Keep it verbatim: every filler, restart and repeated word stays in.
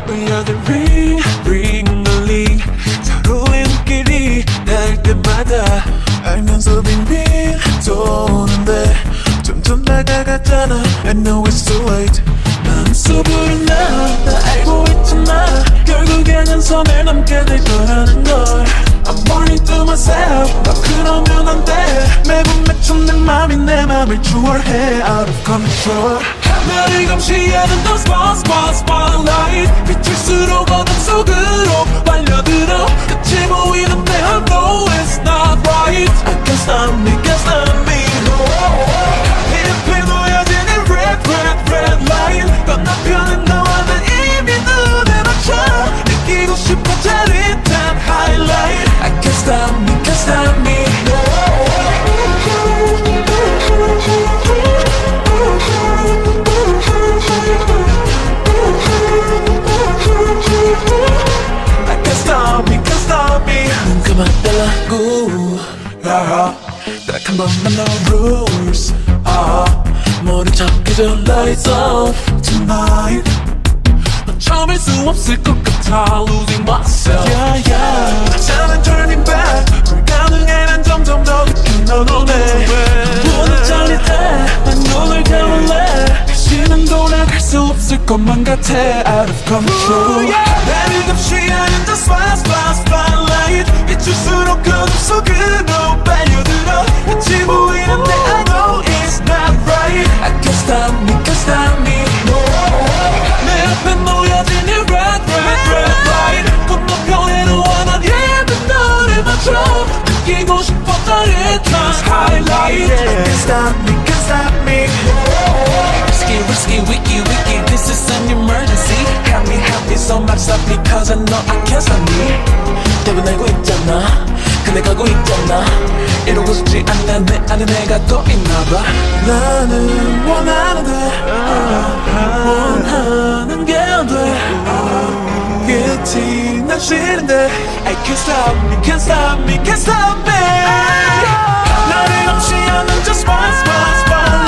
울려들 ring ring 멀리 서로의 눈길이 닿을 때마다 알면서 빙빙 도는데 점점 다가갔잖아. I know it's too late. 마음속으로 나 알고 있지만 결국에는 선을 넘게 될 거라는 걸. I'm warning to myself. 너 그러면 안 돼. 매번 맺힌 내 맘이 내 맘을 추월해. Out of control. 나를 감시하는 the spot spot spotlight. 비칠수록 어둠 속으로 빨려들어. 끝이 보이는데 I know it's not right. I can't stop me, can't stop me. 네 앞에 놓여진 이 red red red line. 건너편은 너와 난 이미 눈에 맞춰. 느끼고 싶어 짜릿한 highlight. I can't stop me, can't stop me. I can't stop me, can't stop me. 눈 감아 달라고 딱 한 번만 no rules. 머리 잡히죠 lights off tonight. 넌 참을 수 없을 것 같아 losing myself. Yeah yeah. 나는 turning back. 불가능해 난 점점 더 깊이 널 오네. 문을 잘릴 때 난 눈을 감을래. 다시는 돌아갈 수 없을 것만 같아. Out of control. 나를 감시하는 the spot spot spotlight. 비출수록 어둠 속으로 빨려들어. 끝이 보이는데 I know it's not right. I can't stop me, can't stop me. 내 앞에 놓여진 이 red red red light. 건너편에 너와 난 이미 너를 맞춰. 느끼고 싶어 짜릿한 highlight. I can't stop me, can't stop me. Risky, risky, wiki, wiki, this is an emergency. Help me, help me so much stop because I know I can't stop me. 답은 알고 있잖아. 근데 가고 있잖아. 이러고 싶지 않아. 내 안에 내가 또 있나봐. 나는 원하는데 원하는 게 안 돼. 끝이 난 싫은데 I can't stop me, can't stop me, can't stop me. 나를 감시하는 just one spot spot.